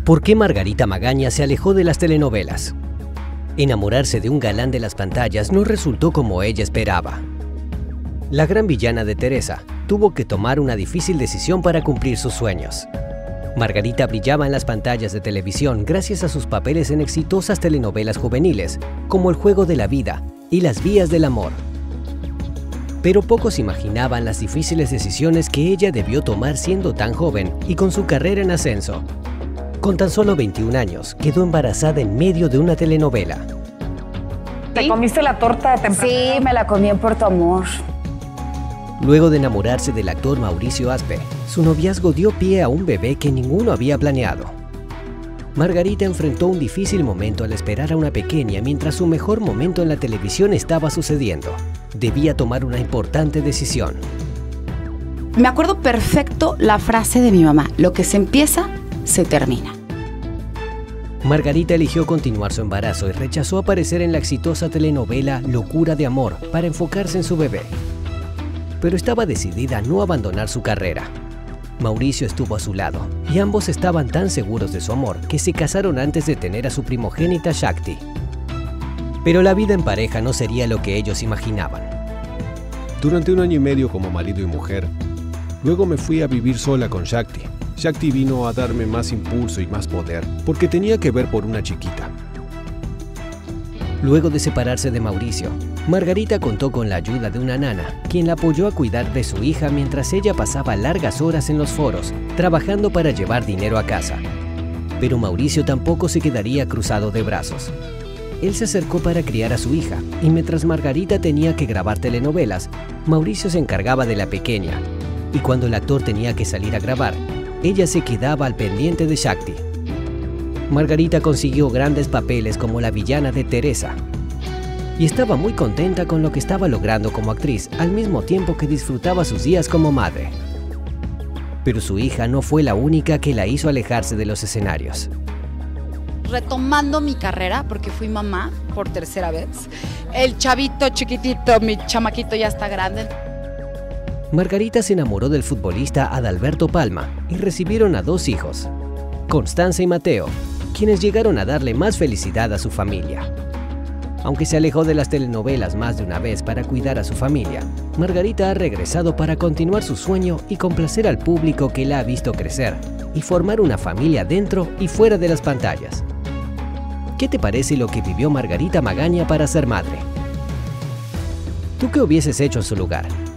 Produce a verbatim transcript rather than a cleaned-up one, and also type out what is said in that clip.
¿Por qué Margarita Magaña se alejó de las telenovelas? Enamorarse de un galán de las pantallas no resultó como ella esperaba. La gran villana de Teresa tuvo que tomar una difícil decisión para cumplir sus sueños. Margarita brillaba en las pantallas de televisión gracias a sus papeles en exitosas telenovelas juveniles, como El juego de la vida y Las vías del amor. Pero pocos imaginaban las difíciles decisiones que ella debió tomar siendo tan joven y con su carrera en ascenso. Con tan solo veintiún años, quedó embarazada en medio de una telenovela. ¿Te comiste la torta de temprano? Sí, me la comí por tu amor. Luego de enamorarse del actor Mauricio Aspe, su noviazgo dio pie a un bebé que ninguno había planeado. Margarita enfrentó un difícil momento al esperar a una pequeña mientras su mejor momento en la televisión estaba sucediendo. Debía tomar una importante decisión. Me acuerdo perfecto la frase de mi mamá: lo que se empieza, se termina. Margarita eligió continuar su embarazo y rechazó aparecer en la exitosa telenovela Locura de amor para enfocarse en su bebé. Pero estaba decidida a no abandonar su carrera. Mauricio estuvo a su lado y ambos estaban tan seguros de su amor que se casaron antes de tener a su primogénita Shakti. Pero la vida en pareja no sería lo que ellos imaginaban. Durante un año y medio como marido y mujer, luego me fui a vivir sola con Shakti. Shakti vino a darme más impulso y más poder, porque tenía que ver por una chiquita. Luego de separarse de Mauricio, Margarita contó con la ayuda de una nana, quien la apoyó a cuidar de su hija mientras ella pasaba largas horas en los foros, trabajando para llevar dinero a casa. Pero Mauricio tampoco se quedaría cruzado de brazos. Él se acercó para criar a su hija, y mientras Margarita tenía que grabar telenovelas, Mauricio se encargaba de la pequeña. Y cuando el actor tenía que salir a grabar, ella se quedaba al pendiente de Shakti. Margarita consiguió grandes papeles como la villana de Teresa y estaba muy contenta con lo que estaba logrando como actriz, al mismo tiempo que disfrutaba sus días como madre. Pero su hija no fue la única que la hizo alejarse de los escenarios. Retomando mi carrera, porque fui mamá por tercera vez, el chavito chiquitito, mi chamaquito ya está grande. Margarita se enamoró del futbolista Adalberto Palma y recibieron a dos hijos, Constanza y Mateo, quienes llegaron a darle más felicidad a su familia. Aunque se alejó de las telenovelas más de una vez para cuidar a su familia, Margarita ha regresado para continuar su sueño y complacer al público que la ha visto crecer y formar una familia dentro y fuera de las pantallas. ¿Qué te parece lo que vivió Margarita Magaña para ser madre? ¿Tú qué hubieses hecho en su lugar?